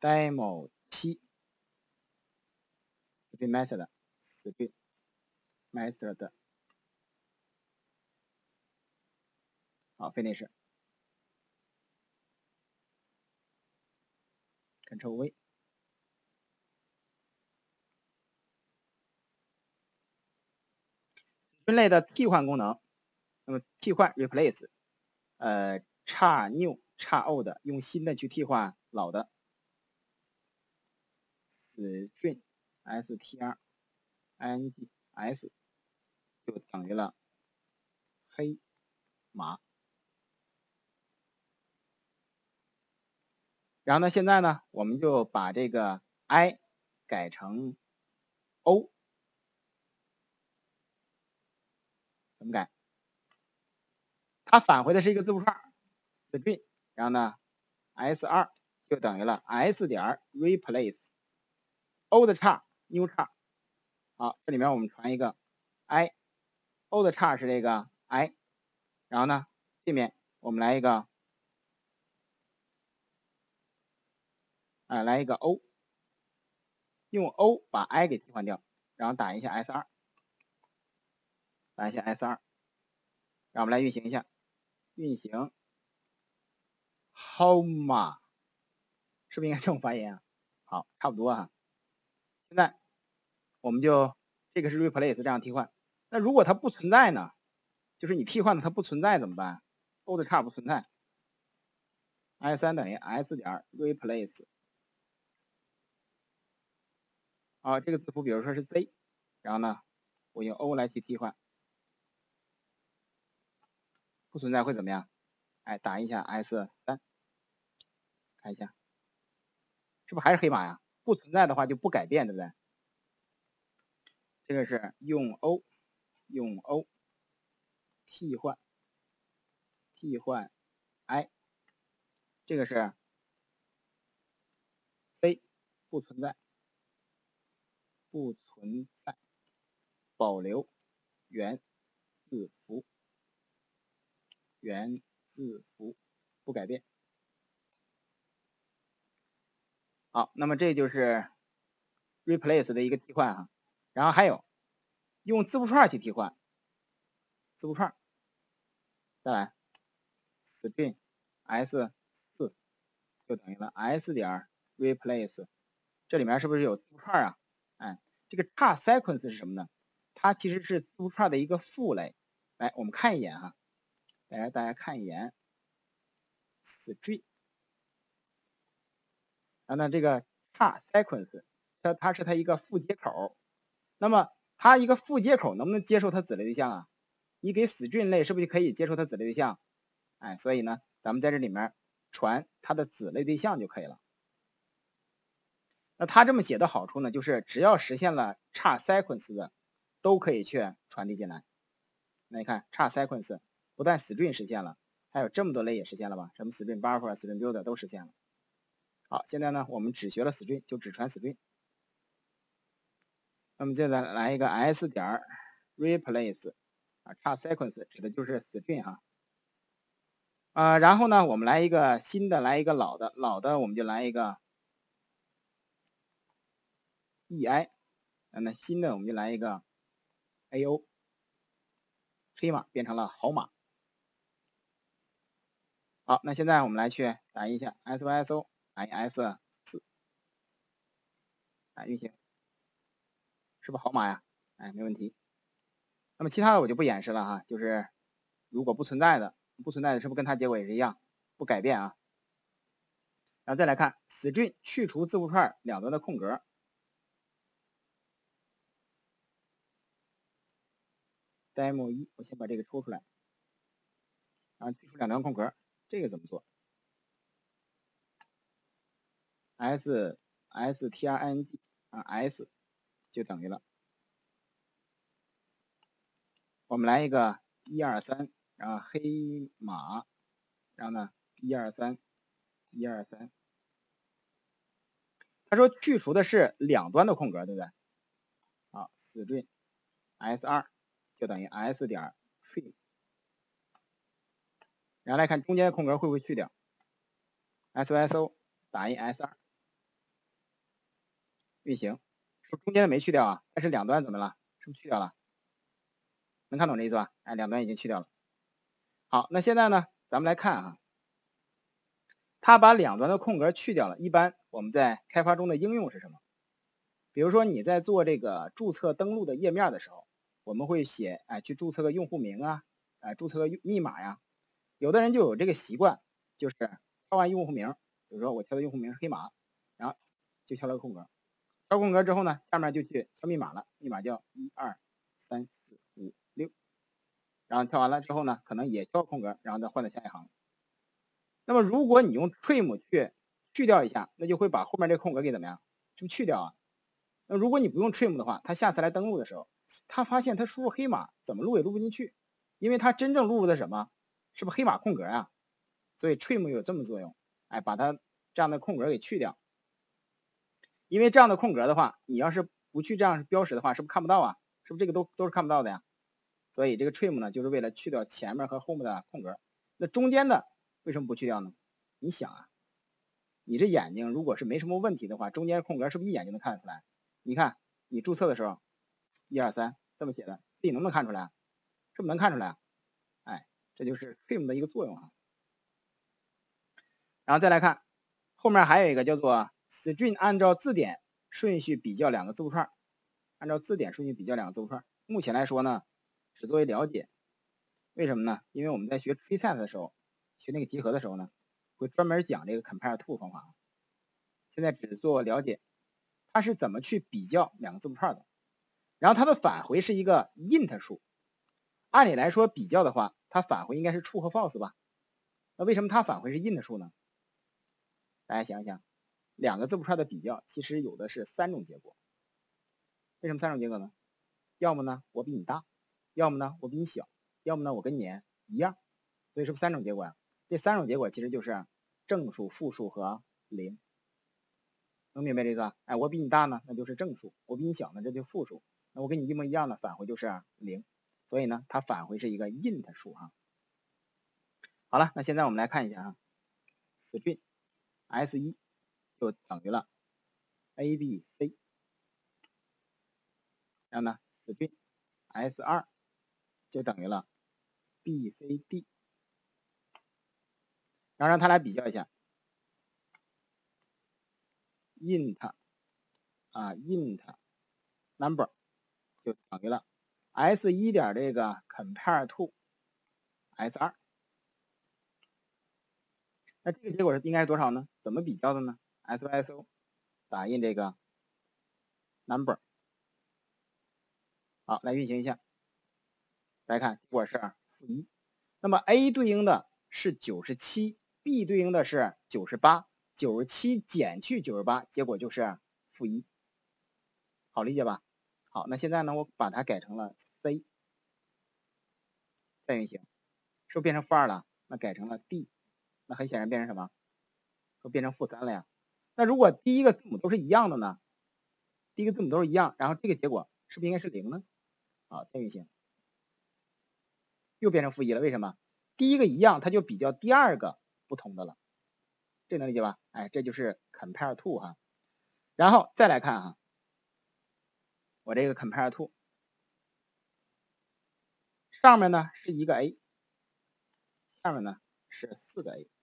demo 7 string method 好 finish Ctrl V。 分类的替换功能，那么替换 replace， 差 new 差 old 用新的去替换老的 string string s 就等于了黑马。然后呢，现在呢，我们就把这个 I 改成 O， 怎么改？它返回的是一个字符串 string， 然后呢 s2 就等于了 s 点 replace old 差 new 差。好，这里面我们传一个 I， old 差是这个 I， 然后呢，这面我们来一个来一个 O， 用 O 把 I 给替换掉，然后打一下 S2， 打一下 S2， 让我们来运行一下，运行 Homa， 是不是应该这种发音啊？好，差不多哈。现在我们就这个是 replace 这样替换。那如果它不存在呢？就是你替换的它不存在怎么办 ？old 差不存在 ，S3 等于 S 点 replace。好，这个字符比如说是 Z， 然后呢，我用 O 来去替换，不存在会怎么样？哎，打一下 S3， 看一下，是不是还是黑马呀？不存在的话就不改变，对不对？这个是用 O 替换 I， 这个是 C 不存在，保留原字符不改变。好，那么这就是 replace 的一个替换哈。然后还有用字符串去替换，字符串，再来 string s4 就等于了 s 点 replace， 这里面是不是有字符串啊？哎，这个差 sequence 是什么呢？它其实是字符串的一个父类。来，我们看一眼哈，大家看一眼 string， 然后呢，这个差 sequence 它是它一个副接口。那么它一个副接口能不能接受它子类对象啊？你给 string 类是不是可以接受它子类对象？哎，所以呢，咱们在这里面传它的子类对象就可以了。那它这么写的好处呢，就是只要实现了差 sequence 的，都可以去传递进来。那你看差 sequence 不但 string 实现了，还有这么多类也实现了吧？什么 string buffer、string builder 都实现了。好，现在呢，我们只学了 string， 就只传 string。那么接着来一个 s 点 replace 差 sequence 指的就是 string 哈。然后呢，我们来一个新的，来一个老的我们就来一个 ei， 那新的我们就来一个 ao， 黑马变成了好马。好，那现在我们来去打一下 syso is4， 运行，是不是好马呀？哎，没问题。那么其他的我就不演示了哈，就是如果不存在的是不是跟它结果也是一样，不改变啊？然后再来看 string 去除字符串两端的空格。demo 1，我先把这个抽出来，然后去除两端空格，这个怎么做 ？string s 就等于了，我们来一个123，然后黑马，然后呢123，他说去除的是两端的空格，对不对？好 ，string s2 就等于 s 点 trim， 然后来看中间的空格会不会去掉 ？syso 打印 s2， 运行，是不是中间的没去掉啊？但是两端怎么了？是不是去掉了？能看懂这意思吧？哎，两端已经去掉了。好，那现在呢，咱们来看啊，它把两端的空格去掉了。一般我们在开发中的应用是什么？比如说你在做这个注册登录的页面的时候，我们会写去注册个用户名啊，注册个密码呀。有的人就有这个习惯，就是敲完用户名，比如说我敲的用户名是黑马，然后就敲了个空格。敲空格之后呢，下面就去敲密码了，密码叫1234566，然后敲完了之后呢，可能也敲空格，然后再换到下一行。那么如果你用 trim 去掉一下，那就会把后面这空格给怎么样？是不是去掉啊？那如果你不用 trim 的话，他下次来登录的时候，他发现他输入黑马怎么录也录不进去，因为他真正录入的什么？是不是黑马空格啊？所以 trim 有这么作用，把它这样的空格给去掉。因为这样的空格的话，你要是不去这样标识的话，是不是看不到啊？是不是这个都是看不到的呀？所以这个 trim 呢，就是为了去掉前面和后面的空格。那中间的为什么不去掉呢？你想啊，你这眼睛如果是没什么问题的话，中间空格是不是一眼就能看得出来？你看你注册的时候，123这么写的，自己能不能看出来？是不是能看出来？这就是 trim 的一个作用啊。然后再来看后面还有一个叫做 string 按照字典顺序比较两个字符串，按照字典顺序比较两个字符串。目前来说呢，只作为了解。为什么呢？因为我们在学 preset 的时候，学那个集合的时候呢，会专门讲这个 compare to 方法。现在只做了解，它是怎么去比较两个字符串的。然后它的返回是一个 int 数。按理来说比较的话，它返回应该是 true 和 false 吧？那为什么它返回是 int 数呢？大家想想，两个字符串的比较其实有的是3种结果。为什么3种结果呢？要么呢我比你大，要么呢我比你小，要么呢我跟你一样。所以是不是3种结果呀？这3种结果其实就是正数、负数和0。能明白这个？我比你大呢，那就是正数；我比你小呢，这就是负数。那我跟你一模一样的返回就是0。所以呢，它返回是一个 int 数哈。好了，那现在我们来看一下啊 ，string s1 就等于了 abc， 然后呢 string s2 就等于了 bcd， 然后让它来比较一下 int number 就等于了 s1 点这个 compare to s2。那这个结果是应该是多少呢？怎么比较的呢 ？so 打印这个 number， 好，来运行一下，大家看结果是-1。那么 A 对应的是97，B 对应的是98，97减去98，结果就是-1，好理解吧？好，那现在呢，我把它改成了 C， 再运行，是不是变成-2了？那改成了 D， 那很显然变成什么？会变成-3了呀。那如果第一个字母都是一样的呢？第一个字母都是一样，然后这个结果是不是应该是0呢？好，再运行，又变成-1了，为什么？第一个一样，它就比较第二个不同的了，这能理解吧？这就是 compare to 哈。然后再来看哈，我这个 compare to 上面呢是一个 A， 下面呢是4个 A。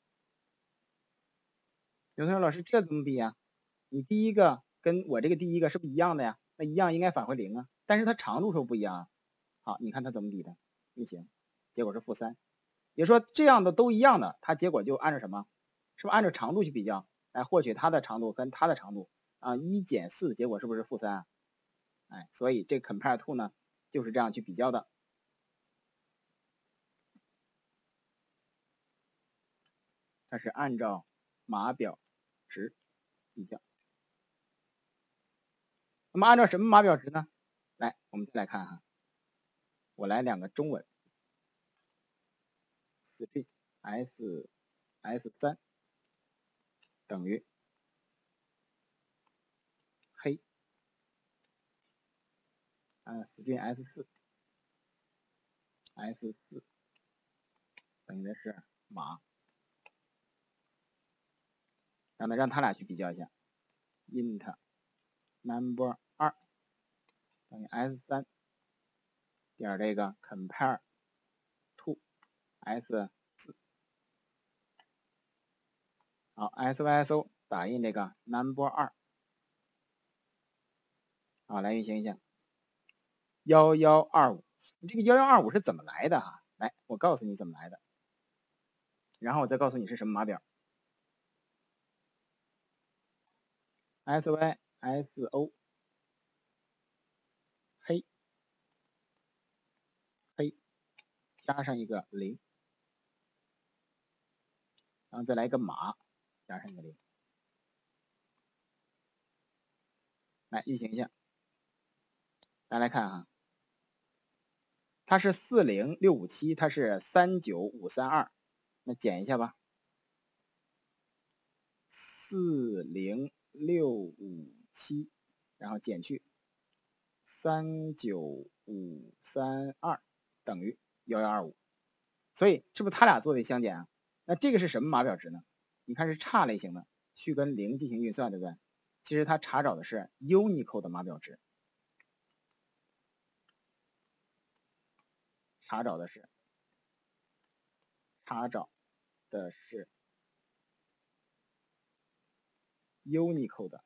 有同学老师这怎么比呀？你第一个跟我这个第一个是不是一样的呀？那一样应该返回0啊，但是它长度是不是不一样啊？好，你看它怎么比的？运行，结果是-3。也就是说这样的都一样的，它结果就按照什么？是不是按照长度去比较，来获取它的长度跟它的长度啊？1减4的结果是不是-3啊？所以这 compare to 呢就是这样去比较的。它是按照码表值比较。那么按照什么码表值呢？来，我们再来看哈，我来2个中文 ，string s3 等于黑，string s4 等于的是马，让它俩去比较一下 int number 2等于 s3 点这个 compare to s4。好 ，syso 打印这个 number 2。好，来运行一下1125。这个1125是怎么来的啊？来，我告诉你怎么来的，然后我再告诉你是什么码表。syso 黑加上一个0，然后再来一个码加上一个0。来运行一下，大家来看哈，它是40657，它是39532，那减一下吧。40657，然后减去39532等于1125，所以是不是它俩做的相减啊？那这个是什么码表值呢？你看是差类型的，去跟0进行运算，对不对？其实它查找的是 Unicode 的码表值，查找的是 Unicode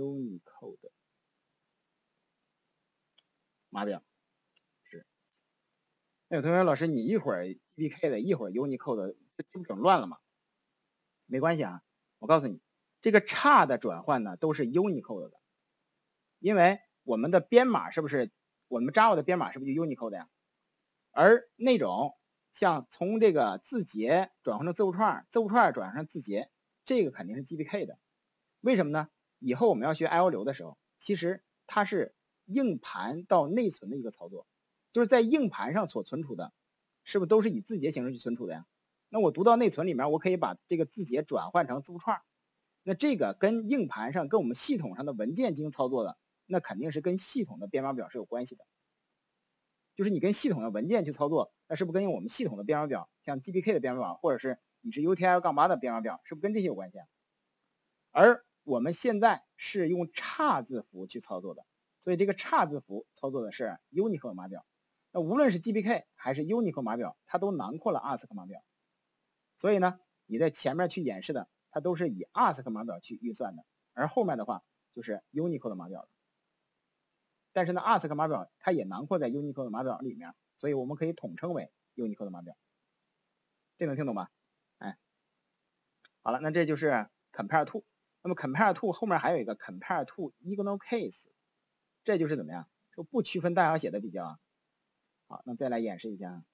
码表值。那有同学老师，你一会儿 GBK 的，一会儿 Unicode 的，这不整乱了吗？没关系啊，我告诉你，这个差的转换呢都是 Unicode 的，因为我们的编码是不是我们 Java 的编码是不是就 Unicode 的呀？而那种像从这个字节转换成字符串，字符串转换成字节，这个肯定是 GBK 的。为什么呢？以后我们要学 I/O 流的时候，其实它是硬盘到内存的一个操作，就是在硬盘上所存储的，是不是都是以字节形式去存储的呀？那我读到内存里面，我可以把这个字节转换成字符串，那这个跟硬盘上跟我们系统上的文件进行操作的，那肯定是跟系统的编码表是有关系的。就是你跟系统的文件去操作，那是不是跟我们系统的编码表，像 GBK 的编码表，或者是你是 UTF-8 的编码表，是不是跟这些有关系啊？而我们现在是用差字符去操作的，所以这个差字符操作的是 Unicode 码表。那无论是 GBK 还是 Unicode 码表，它都囊括了 ASCII 码表。所以呢，你在前面去演示的，它都是以 ASCII 码表去运算的，而后面的话就是 Unicode 码表了。但是呢 ，ASCII 码表它也囊括在 Unicode 码表里面，所以我们可以统称为 Unicode 码表。这能听懂吧？哎，好了，那这就是 compare to。那么 compare to 后面还有一个 compare to ignore case， 这就是怎么样？就不区分大小写的比较啊。好，那再来演示一下。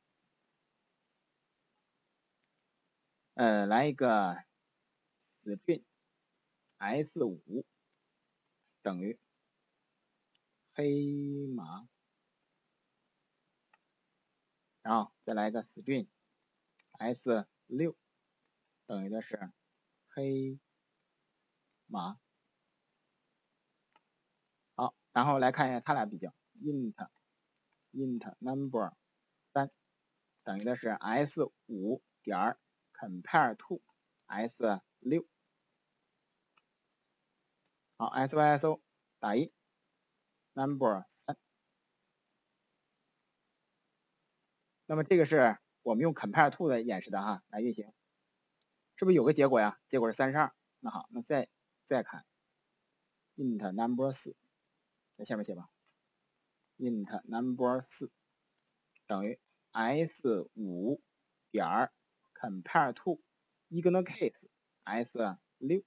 来一个 string s5 等于黑马，然后再来一个 string s6 等于的是黑马。好，然后来看一下它俩比较 int number 3等于的是 s5 点 compare to s6。好 ，syso 打印 number 3。那么这个是我们用 compare to 的演示的哈，来运行，是不是有个结果呀？结果是32。那好，那再看 int number 4，在下面写吧 ，int number 4等于 s5 点 compare to ignore case s6。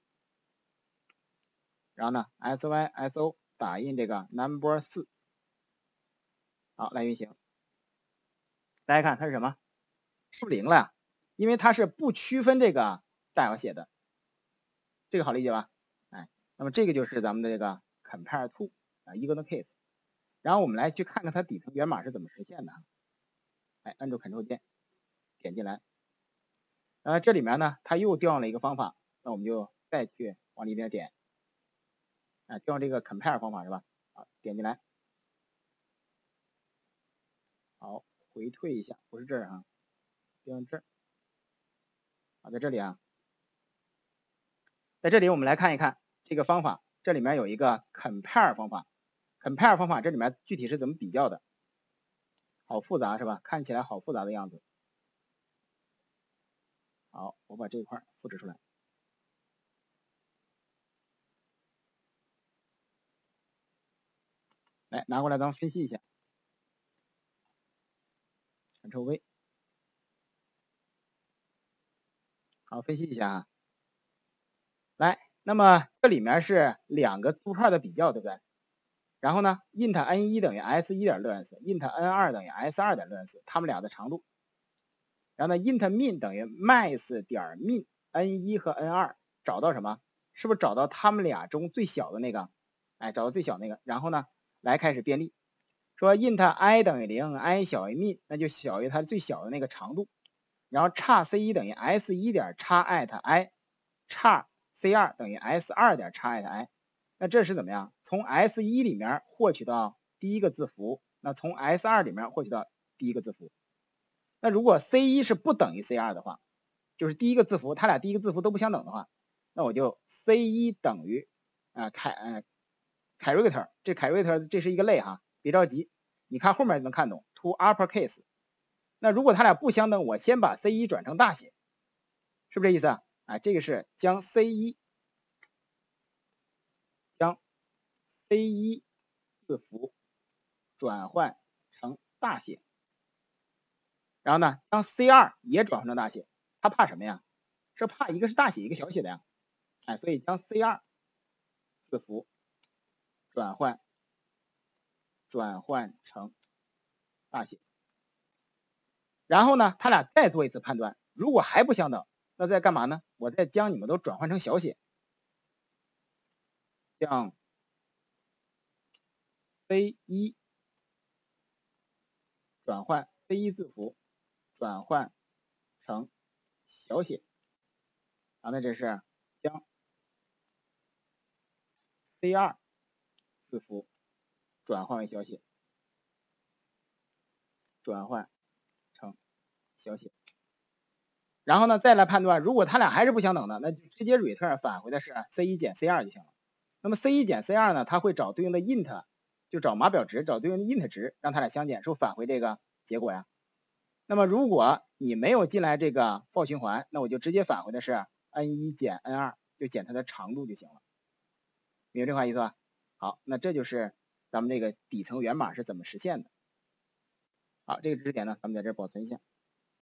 然后呢 syso 打印这个 number 4。好，来运行。大家看它是什么？是不是0了呀？因为它是不区分这个大小写的，这个好理解吧？哎，那么这个就是咱们的这个 compare to ignore case。然后我们来去看看它底层源码是怎么实现的。哎，按住 Ctrl 键，点进来。这里面呢，它又调用了一个方法，那我们就再去往里边点。调用这个 compare 方法是吧？好，点进来。好，回退一下，不是这儿啊，调用这儿。好，在这里啊，在这里我们来看一看这个方法这里面有一个 compare 方法。compare 方法这里面具体是怎么比较的？好复杂是吧？看起来好复杂的样子。好，我把这一块复制出来。来，拿过来咱们分析一下。Ctrl V。好，分析一下啊。来，那么这里面是两个字符串的比较，对不对？然后呢 ，int n1 等于 s1.6s，int n2 等于 s2.6s， 它们俩的长度。然后呢 ，int min 等于 max 点 min n1 和 n2， 找到什么？是不是找到它们俩中最小的那个？哎，找到最小那个。然后呢，来开始便利，说 int i 等于0 ，i 小于 min， 那就小于它最小的那个长度。然后差 c1 等于 s1 点差 at i， 差 c2 等于 s2 点差 at i。那这是怎么样？从 S1 里面获取到第一个字符，那从 S2 里面获取到第一个字符。那如果 C1 是不等于 C2 的话，就是第一个字符，它俩第一个字符都不相等的话，那我就 C1 等于character， 这 character 这是一个类哈，别着急，你看后面就能看懂 to uppercase。那如果它俩不相等，我先把 C1 转成大写，是不是这意思啊？啊，这个是将 C1 字符转换成大写，然后呢，将 C2 也转换成大写，它怕什么呀？是怕一个是大写，一个小写的呀。哎，所以将 C2 字符转换成大写，然后呢，它俩再做一次判断，如果还不相等，那再干嘛呢？我再将你们都转换成小写，将 C1 转换 C1 字符转换成小写，啊，那这是将 C2 字符转换为小写，转换成小写，然后呢，再来判断，如果它俩还是不相等的，那就直接 return 返回的是 C1 减 C2 就行了。那么 C1 减 C2 呢，它会找对应的 int， 就找码表值，找对应的 int 值，让它俩相减，是不是返回这个结果呀？那么如果你没有进来这个 for 循环，那我就直接返回的是 n1 减 n2， 就减它的长度就行了。明白这话意思吧？好，那这就是咱们这个底层源码是怎么实现的。好，这个知识点呢，咱们在这儿保存一下。